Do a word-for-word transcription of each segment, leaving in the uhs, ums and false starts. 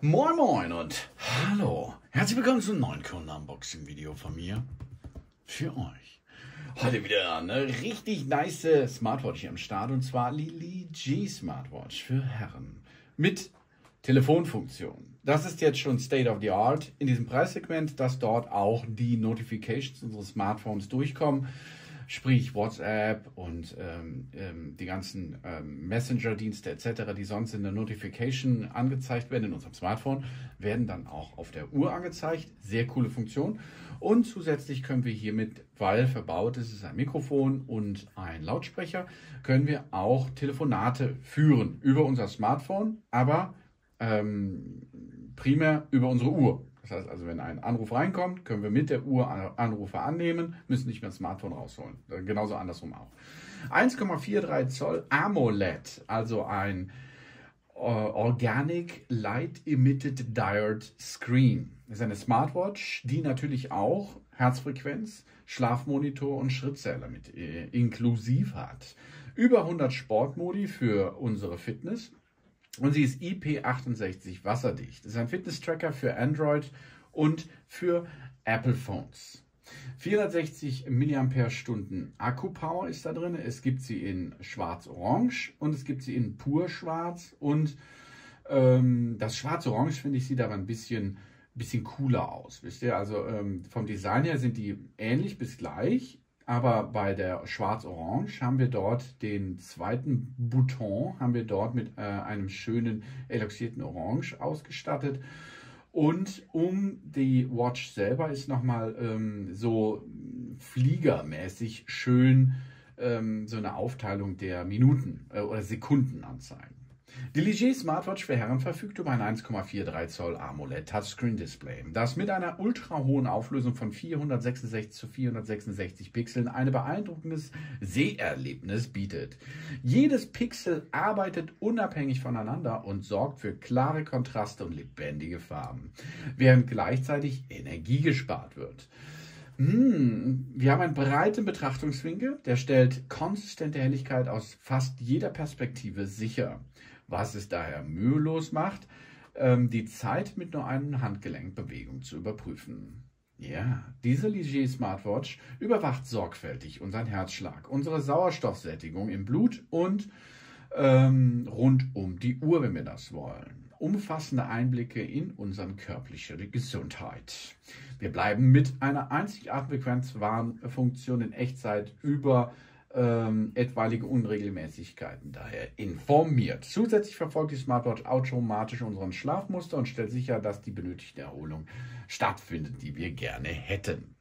Moin Moin und hallo. Herzlich willkommen zum neuen Kunden-Unboxing-Video von mir. Für euch. Heute wieder eine richtig nice Smartwatch hier am Start, und zwar Li Ji Smartwatch für Herren mit Telefonfunktion. Das ist jetzt schon State of the Art in diesem Preissegment, dass dort auch die Notifications unseres Smartphones durchkommen. Sprich WhatsApp und ähm, ähm, die ganzen ähm, Messenger-Dienste et cetera, die sonst in der Notification angezeigt werden in unserem Smartphone, werden dann auch auf der Uhr angezeigt. Sehr coole Funktion. Und zusätzlich können wir hiermit, weil verbaut ist, ist ein Mikrofon und ein Lautsprecher, können wir auch Telefonate führen über unser Smartphone, aber ähm, primär über unsere Uhr. Das heißt also, wenn ein Anruf reinkommt, können wir mit der Uhr Anrufe annehmen, müssen nicht mehr das Smartphone rausholen. Genauso andersrum auch. eins Komma dreiundvierzig Zoll AMOLED, also ein Organic Light Emitted Diode Screen. Das ist eine Smartwatch, die natürlich auch Herzfrequenz, Schlafmonitor und Schrittzähler mit äh, inklusiv hat. Über hundert Sportmodi für unsere Fitness. Und sie ist I P achtundsechzig wasserdicht. Das ist ein Fitness-Tracker für Android und für Apple Phones. vierhundertsechzig Milliampere-Stunden Akku-Power ist da drin. Es gibt sie in schwarz-orange und es gibt sie in pur schwarz. Und ähm, das schwarz-orange, finde ich, sieht aber ein bisschen, bisschen cooler aus. Wisst ihr? Also ähm, vom Design her sind die ähnlich bis gleich. Aber bei der Schwarz-Orange haben wir dort den zweiten Bouton, haben wir dort mit äh, einem schönen eloxierten Orange ausgestattet. Und um die Watch selber ist nochmal ähm, so fliegermäßig schön ähm, so eine Aufteilung der Minuten äh, oder Sekunden anzeigen. Die Li Ji Smartwatch für Herren verfügt über ein eins Komma dreiundvierzig Zoll AMOLED Touchscreen Display, das mit einer ultra hohen Auflösung von vierhundertsechsundsechzig zu vierhundertsechsundsechzig Pixeln ein beeindruckendes Seherlebnis bietet. Jedes Pixel arbeitet unabhängig voneinander und sorgt für klare Kontraste und lebendige Farben, während gleichzeitig Energie gespart wird. Hm, wir haben einen breiten Betrachtungswinkel, der stellt konsistente Helligkeit aus fast jeder Perspektive sicher, was es daher mühelos macht, ähm, die Zeit mit nur einer Handgelenkbewegung zu überprüfen. Ja, diese Li Ji Smartwatch überwacht sorgfältig unseren Herzschlag, unsere Sauerstoffsättigung im Blut und ähm, rund um die Uhr, wenn wir das wollen. Umfassende Einblicke in unsere körperliche Gesundheit. Wir bleiben mit einer einzigartigen Frequenzwarnfunktion in Echtzeit über ähm, etwaige Unregelmäßigkeiten daher informiert. Zusätzlich verfolgt die Smartwatch automatisch unseren Schlafmuster und stellt sicher, dass die benötigte Erholung stattfindet, die wir gerne hätten.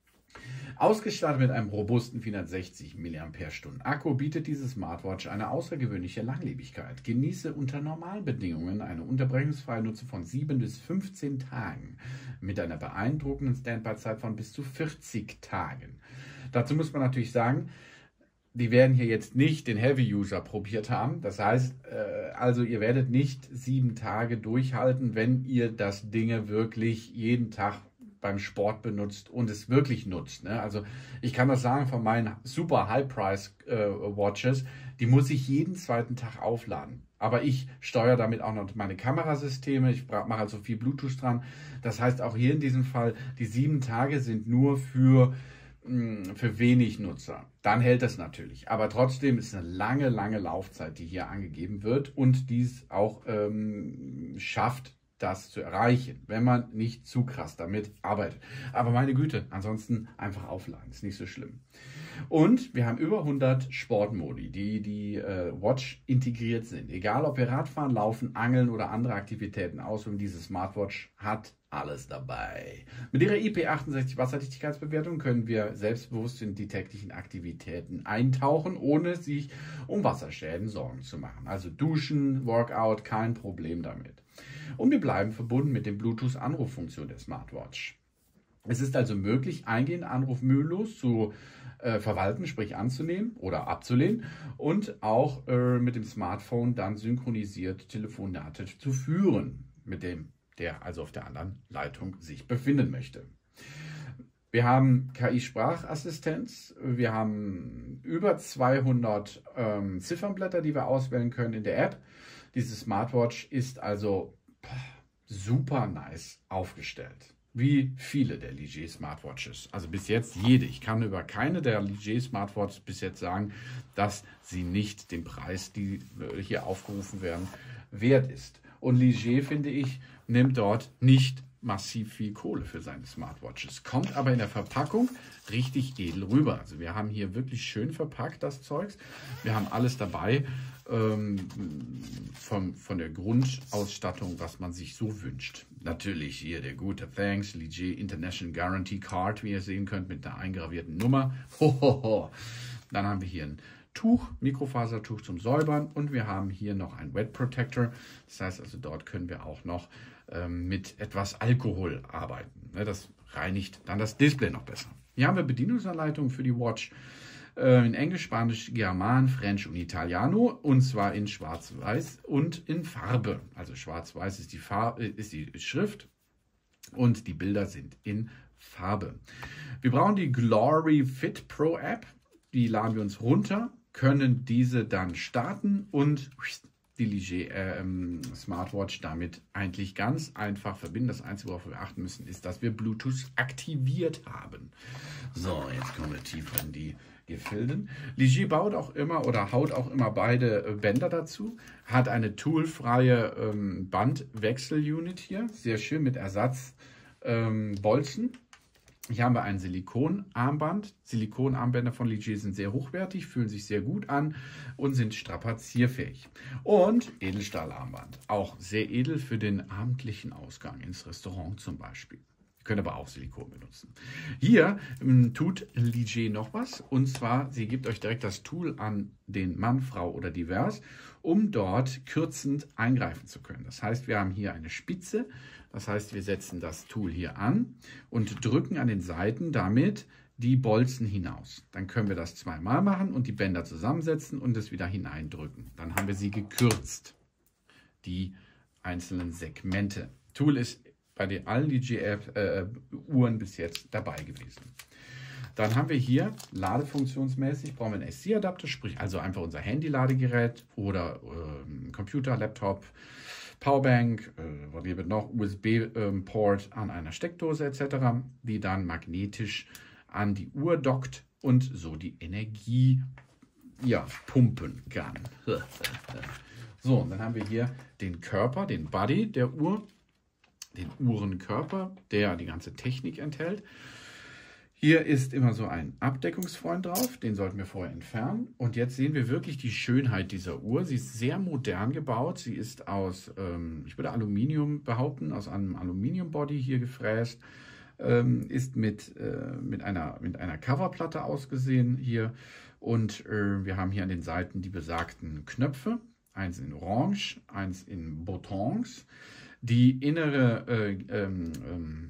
Ausgestattet mit einem robusten vierhundertsechzig Milliampere-Stunden Akku bietet diese Smartwatch eine außergewöhnliche Langlebigkeit. Genieße unter normalen Bedingungen eine unterbrechungsfreie Nutzung von sieben bis fünfzehn Tagen mit einer beeindruckenden Standby-Zeit von bis zu vierzig Tagen. Dazu muss man natürlich sagen, die werden hier jetzt nicht den Heavy-User probiert haben. Das heißt, äh, also ihr werdet nicht sieben Tage durchhalten, wenn ihr das Ding wirklich jeden Tag beim Sport benutzt und es wirklich nutzt. Ne? Also ich kann das sagen von meinen super High-Price-Watches, äh, die muss ich jeden zweiten Tag aufladen. Aber ich steuere damit auch noch meine Kamerasysteme, ich mache also viel Bluetooth dran. Das heißt auch hier in diesem Fall, die sieben Tage sind nur für, mh, für wenig Nutzer. Dann hält das natürlich. Aber trotzdem ist eine lange, lange Laufzeit, die hier angegeben wird und dies auch ähm, schafft, das zu erreichen, wenn man nicht zu krass damit arbeitet. Aber meine Güte, ansonsten einfach aufladen, ist nicht so schlimm. Und wir haben über hundert Sportmodi, die die äh, Watch integriert sind. Egal ob wir Radfahren, Laufen, Angeln oder andere Aktivitäten ausüben, diese Smartwatch hat alles dabei. Mit ihrer I P achtundsechzig Wasserdichtigkeitsbewertung können wir selbstbewusst in die täglichen Aktivitäten eintauchen, ohne sich um Wasserschäden Sorgen zu machen. Also Duschen, Workout, kein Problem damit. Und wir bleiben verbunden mit den Bluetooth-Anruffunktionen der Smartwatch. Es ist also möglich, eingehende Anruf mühelos zu äh, verwalten, sprich anzunehmen oder abzulehnen und auch äh, mit dem Smartphone dann synchronisiert Telefonate zu führen, mit dem der also auf der anderen Leitung sich befinden möchte. Wir haben K I-Sprachassistenz, wir haben über zweihundert ähm, Ziffernblätter, die wir auswählen können in der App. Diese Smartwatch ist also super nice aufgestellt. Wie viele der Ligier Smartwatches. Also bis jetzt jede. Ich kann über keine der Ligier Smartwatches bis jetzt sagen, dass sie nicht den Preis, die hier aufgerufen werden, wert ist. Und Ligier, finde ich, nimmt dort nicht massiv viel Kohle für seine Smartwatches. Kommt aber in der Verpackung richtig edel rüber. Also wir haben hier wirklich schön verpackt, das Zeugs. Wir haben alles dabei ähm, von, von der Grundausstattung, was man sich so wünscht. Natürlich hier der gute Thanks, Ligier International Guarantee Card, wie ihr sehen könnt, mit der eingravierten Nummer. Hohoho. Dann haben wir hier ein Tuch, Mikrofasertuch zum Säubern und wir haben hier noch ein Wet Protector. Das heißt also, dort können wir auch noch ähm, mit etwas Alkohol arbeiten. Ne, das reinigt dann das Display noch besser. Hier haben wir Bedienungsanleitungen für die Watch äh, in Englisch, Spanisch, German, French und Italiano und zwar in Schwarz-Weiß und in Farbe. Also Schwarz-Weiß ist die Farbe, ist die Schrift und die Bilder sind in Farbe. Wir brauchen die Glory Fit Pro App. Die laden wir uns runter, können diese dann starten und die Ligier äh, Smartwatch damit eigentlich ganz einfach verbinden. Das Einzige, worauf wir achten müssen, ist, dass wir Bluetooth aktiviert haben. So, jetzt kommen wir tiefer in die Gefilden. Ligier baut auch immer oder haut auch immer beide Bänder dazu. Hat eine toolfreie ähm, Bandwechsel-Unit hier. Sehr schön mit Ersatzbolzen. Ähm, Hier haben wir ein Silikonarmband. Silikonarmbänder von Ligier sind sehr hochwertig, fühlen sich sehr gut an und sind strapazierfähig. Und Edelstahlarmband, auch sehr edel für den abendlichen Ausgang ins Restaurant zum Beispiel. Ihr könnt aber auch Silikon benutzen. Hier ähm, tut Ligier noch was, und zwar, sie gibt euch direkt das Tool an den Mann, Frau oder divers, um dort kürzend eingreifen zu können. Das heißt, wir haben hier eine Spitze. Das heißt, wir setzen das Tool hier an und drücken an den Seiten damit die Bolzen hinaus. Dann können wir das zweimal machen und die Bänder zusammensetzen und es wieder hineindrücken. Dann haben wir sie gekürzt, die einzelnen Segmente. Tool ist bei den allen Ligier-Uhren bis jetzt dabei gewesen. Dann haben wir hier ladefunktionsmäßig, brauchen wir einen S C-Adapter, sprich also einfach unser Handy-Ladegerät oder äh, Computer, Laptop, Powerbank, äh, was gibt noch, U S B-Port an einer Steckdose et cetera, die dann magnetisch an die Uhr dockt und so die Energie ja, pumpen kann. So, und dann haben wir hier den Körper, den Body der Uhr, den Uhrenkörper, der die ganze Technik enthält. Hier ist immer so ein Abdeckungsfreund drauf, den sollten wir vorher entfernen. Und jetzt sehen wir wirklich die Schönheit dieser Uhr. Sie ist sehr modern gebaut. Sie ist aus, ähm, ich würde Aluminium behaupten, aus einem Aluminiumbody hier gefräst. Ähm, ist mit, äh, mit, einer, mit einer Coverplatte ausgesehen hier. Und äh, wir haben hier an den Seiten die besagten Knöpfe. Eins in Orange, eins in Buttons. Die innere äh, ähm, ähm,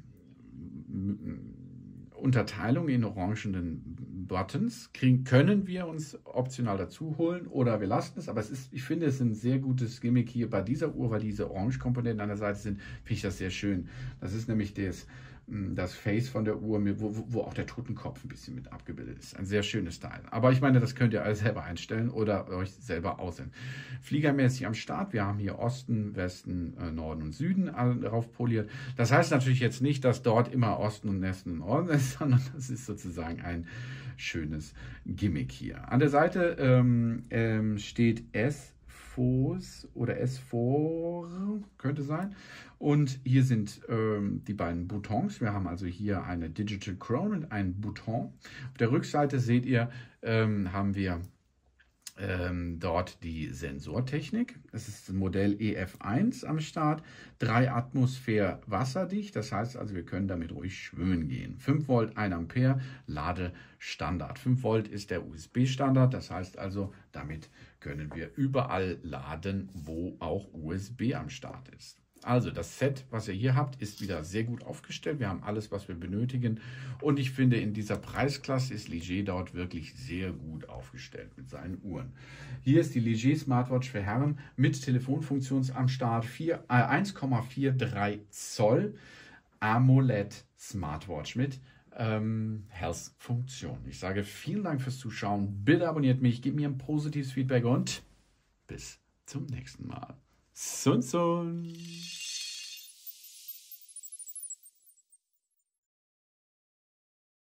Unterteilung in orangenen Buttons kriegen, können wir uns optional dazu holen oder wir lassen es. Aber es ist, ich finde, es ist ein sehr gutes Gimmick hier bei dieser Uhr, weil diese Orange-Komponenten an der Seite sind, finde ich das sehr schön. Das ist nämlich das, das Face von der Uhr, wo, wo auch der Totenkopf ein bisschen mit abgebildet ist. Ein sehr schönes Teil. Aber ich meine, das könnt ihr alles selber einstellen oder euch selber aussehen. Fliegermäßig am Start. Wir haben hier Osten, Westen, Norden und Süden darauf poliert. Das heißt natürlich jetzt nicht, dass dort immer Osten und Westen und Norden ist, sondern das ist sozusagen ein schönes Gimmick hier. An der Seite ähm, ähm, steht S F O S oder S vier könnte sein. Und hier sind ähm, die beiden Buttons. Wir haben also hier eine Digital Crown und einen Button. Auf der Rückseite seht ihr, ähm, haben wir ähm, dort die Sensortechnik. Es ist das Modell E F eins am Start. drei Atmosphäre wasserdicht. Das heißt also, wir können damit ruhig schwimmen gehen. fünf Volt, ein Ampere, Ladestandard. fünf Volt ist der U S B-Standard. Das heißt also, damit können wir überall laden, wo auch U S B am Start ist. Also das Set, was ihr hier habt, ist wieder sehr gut aufgestellt. Wir haben alles, was wir benötigen. Und ich finde, in dieser Preisklasse ist Ligier dort wirklich sehr gut aufgestellt mit seinen Uhren. Hier ist die Ligier Smartwatch für Herren mit Telefonfunktion am Start. eins Komma dreiundvierzig Zoll AMOLED Smartwatch mit ähm, Health-Funktion. Ich sage vielen Dank fürs Zuschauen. Bitte abonniert mich, gebt mir ein positives Feedback und bis zum nächsten Mal. Sun Sun.